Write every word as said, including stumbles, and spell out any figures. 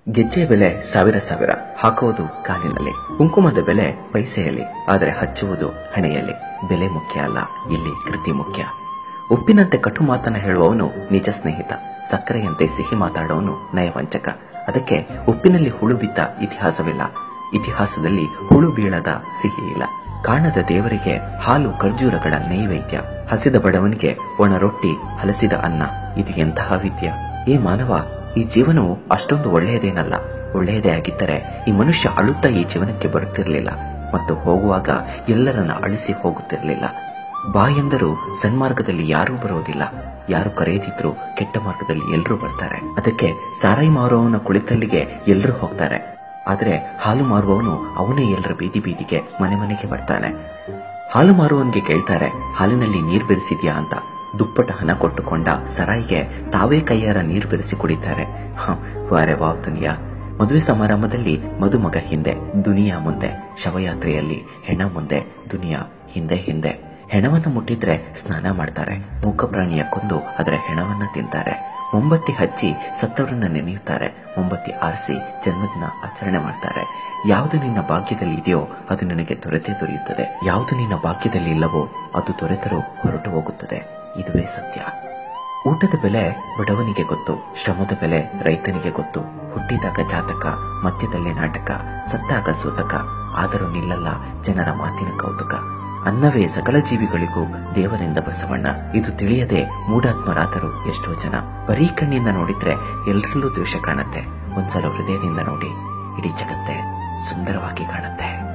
ಗೆಜ್ಜೆಯ ಬೆಲೆ ಸಾವಿರ ಸಾವಿರ, ಹಾಕುವುದು ಕಾಲಿನಲ್ಲಿ. ಕುಂಕುಮದ ಬೆಲೆ ಪೈಸೆಯಲ್ಲಿ, ಆದರೆ ಹಚ್ಚುವುದು ಹಣೆಯಲ್ಲಿ. ಬೆಲೆ ಮುಖ್ಯ ಅಲ್ಲ, ಇಲ್ಲಿ ಕೃತಿ ಮುಖ್ಯ. ಉಪ್ಪಿನಂತೆ ಕಟು ಮಾತನ್ನ ಹೇಳುವವನು ನಿಜ ಸ್ನೇಹಿತ, ಸಕ್ಕರೆಯಂತೆ ಸಿಹಿ ಮಾತಾಡೋನು ನಯವಂಚಕ. ಅದಕ್ಕೆ ಉಪ್ಪಿನಲ್ಲಿ ಹುಳು ಬಿದ್ದ ಇತಿಹಾಸವಿಲ್ಲ, ಇತಿಹಾಸದಲ್ಲಿ ಹುಳು ಬೀಳದ ಸಿಹಿ ಇಲ್ಲ. ಕಾಣದ ದೇವರಿಗೆ ಹಾಲು ಖರ್ಜೂರಗಳ ನೈವೇದ್ಯ, ಹಸಿದ ಬಡವನಿಗೆ ಒಣ ರೊಟ್ಟಿ ಹಲಸಿದ ಅನ್ನ. ಇದು ಎಂತಹ ವಿದ್ಯ! ಈ ಮಾನವ, ಈ ಜೀವನವು ಅಷ್ಟೊಂದು ಒಳ್ಳೆಯದೇನಲ್ಲ. ಒಳ್ಳೆಯದೇ ಆಗಿದ್ದರೆ ಈ ಮನುಷ್ಯ ಅಳುತ್ತಾ ಈ ಜೀವನಕ್ಕೆ ಬರುತ್ತಿರಲಿಲ್ಲ ಮತ್ತು ಹೋಗುವಾಗ ಎಲ್ಲರನ್ನ ಅಳಿಸಿ ಹೋಗುತ್ತಿರಲಿಲ್ಲ. ಬಾ ಎಂದರೂ ಸನ್ಮಾರ್ಗದಲ್ಲಿ ಯಾರೂ ಬರುವುದಿಲ್ಲ, ಯಾರು ಕರೆಯದಿದ್ರು ಕೆಟ್ಟ ಮಾರ್ಗದಲ್ಲಿ ಎಲ್ಲರೂ ಬರ್ತಾರೆ. ಅದಕ್ಕೆ ಸಾರಾಯಿ ಮಾರುವವನ ಕುಳಿತಲ್ಲಿಗೆ ಎಲ್ಲರೂ ಹೋಗ್ತಾರೆ, ಆದ್ರೆ ಹಾಲು ಮಾರುವವನು ಅವನೇ ಎಲ್ಲರ ಬೀದಿ ಬೀದಿಗೆ ಮನೆ ಮನೆಗೆ ಬರ್ತಾನೆ. ಹಾಲು ಮಾರುವವನಿಗೆ ಕೇಳ್ತಾರೆ, ಹಾಲಿನಲ್ಲಿ ನೀರ್ ಬೆರೆಸಿದ್ಯಾ ಅಂತ. ದುಪ್ಪಟ ಹಣ ಕೊಟ್ಟುಕೊಂಡ ಸರಾಯಿಗೆ ತಾವೇ ಕೈಯಾರ ನೀರು ಬೆರೆಸಿ ಕುಡಿತಾರೆ. ಹ ವಾರೆ ವಾವ್ ದುನಿಯಾ. ಮದುವೆ ಸಮಾರಂಭದಲ್ಲಿ ಮದುಮಗ ಹಿಂದೆ, ದುನಿಯಾ ಮುಂದೆ. ಶವಯಾತ್ರೆಯಲ್ಲಿ ಹೆಣ ಮುಂದೆ, ದುನಿಯಾ ಹಿಂದೆ ಹಿಂದೆ. ಹೆಣವನ್ನು ಮುಟ್ಟಿದ್ರೆ ಸ್ನಾನ ಮಾಡ್ತಾರೆ, ಮೂಕ ಪ್ರಾಣಿಯ ಕೊಂದು ಅದರ ಹೆಣವನ್ನ ತಿಂತಾರೆ. ಮೊಂಬತ್ತಿ ಹಚ್ಚಿ ಸತ್ತವರನ್ನ ನೆನೆಯುತ್ತಾರೆ, ಮೊಂಬತ್ತಿ ಆರಿಸಿ ಜನ್ಮದಿನ ಆಚರಣೆ ಮಾಡ್ತಾರೆ. ಯಾವುದು ನಿನ್ನ ಭಾಗ್ಯದಲ್ಲಿ ಇದೆಯೋ ಅದು ನಿನಗೆ ದೊರೆತೇ ದೊರೆಯುತ್ತದೆ, ಯಾವುದು ನಿನ್ನ ಭಾಗ್ಯದಲ್ಲಿ ಇಲ್ಲವೋ ಅದು ದೊರೆತರೂ ಹೊರಟು ಹೋಗುತ್ತದೆ. ಇದುವೇ ಸತ್ಯ. ಊಟದ ಬೆಲೆ ಬಡವನಿಗೆ ಗೊತ್ತು, ಶ್ರಮದ ಬೆಲೆ ರೈತನಿಗೆ ಗೊತ್ತು. ಹುಟ್ಟಿದಾಗ ಜಾತಕ, ಮಧ್ಯದಲ್ಲಿ ನಾಟಕ, ಸತ್ತಾಗ ಸೂತಕ, ಆದರೂ ನಿಲ್ಲಲ್ಲ ಜನರ ಮಾತಿನ ಕೌತುಕ. ಅನ್ನವೇ ಸಕಲ ಜೀವಿಗಳಿಗೂ ದೇವರಿಂದ ಬಸವಣ್ಣ, ಇದು ತಿಳಿಯದೆ ಮೂಢಾತ್ಮರಾದರು ಎಷ್ಟೋ ಜನ. ಬರೀ ಕಣ್ಣಿಂದ ನೋಡಿದ್ರೆ ಎಲ್ಲರಲ್ಲೂ ದ್ವೇಷ ಕಾಣುತ್ತೆ, ಒಂದ್ಸಲ ಹೃದಯದಿಂದ ನೋಡಿ ಇಡೀ ಜಗತ್ತೇ ಸುಂದರವಾಗಿ ಕಾಣುತ್ತೆ.